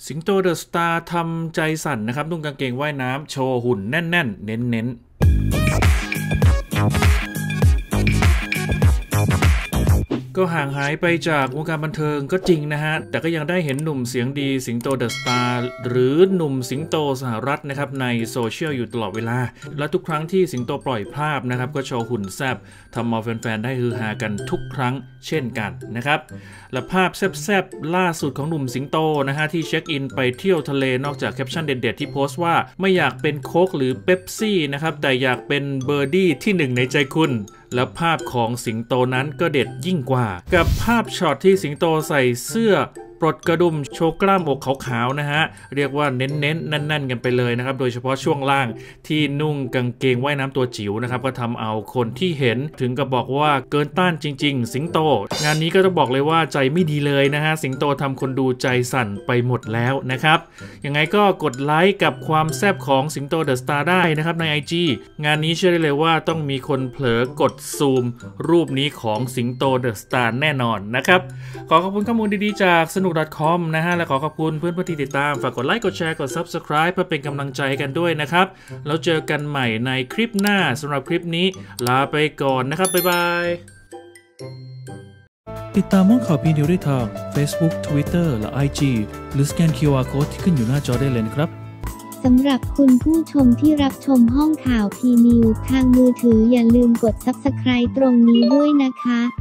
สิงโตเดอะสตาร์ทำใจสั่นนะครับนุ่งกางเกงว่ายน้ำโชว์หุ่นแน่นๆเน้นๆก็ห่างหายไปจากวงการบันเทิงก็จริงนะฮะแต่ก็ยังได้เห็นหนุ่มเสียงดีสิงโตเดอะสตาร์หรือหนุ่มสิงโตสหรัฐนะครับในโซเชียลอยู่ตลอดเวลาและทุกครั้งที่สิงโตปล่อยภาพนะครับก็โชว์หุ่นแซ่บทำเอาแฟนๆได้ฮือฮากันทุกครั้งเช่นกันนะครับและภาพแซ่บๆล่าสุดของหนุ่มสิงโตนะฮะที่เช็คอินไปเที่ยวทะเลนอกจากแคปชั่นเด็ดๆที่โพสต์ว่าไม่อยากเป็นโค้กหรือเป๊ปซี่นะครับแต่อยากเป็นเบอร์ดี้ที่1ในใจคุณแล้วภาพของสิงโตนั้นก็เด็ดยิ่งกว่ากับภาพช็อตที่สิงโตใส่เสื้อปลดกระดุมโชว์กล้ามอกขาวๆนะฮะเรียกว่าเน้นๆแน่นๆกันไปเลยนะครับโดยเฉพาะช่วงล่างที่นุ่งกางเกงว่ายน้ำตัวจิ๋วนะครับก็ทำเอาคนที่เห็นถึงกับบอกว่าเกินต้านจริงๆสิงโตงานนี้ก็ต้องบอกเลยว่าใจไม่ดีเลยนะฮะสิงโตทำคนดูใจสั่นไปหมดแล้วนะครับยังไงก็กดไลค์กับความแซ่บของสิงโตเดอะสตาร์ได้นะครับใน IG งานนี้เชื่อได้เลยว่าต้องมีคนเผลอกดซูมรูปนี้ของสิงโตเดอะสตาร์แน่นอนนะครับขอขอบคุณข้อมูลดีๆจากสนุก.com นะฮะและขอขอบคุณเพื่อนๆที่ติดตามฝากกดไลค์กดแชร์กด Subscribe เพื่อเป็นกำลังใจกันด้วยนะครับแล้วเจอกันใหม่ในคลิปหน้าสำหรับคลิปนี้ลาไปก่อนนะครับบ๊ายบายติดตามห้องข่าวพีนิวได้ทาง Facebook Twitter และ IG หรือสแกน QR Code ที่ขึ้นอยู่หน้าจอได้เลยนะครับสำหรับคุณผู้ชมที่รับชมห้องข่าวพีนิวทางมือถืออย่าลืมกด Subscribe ตรงนี้ด้วยนะคะ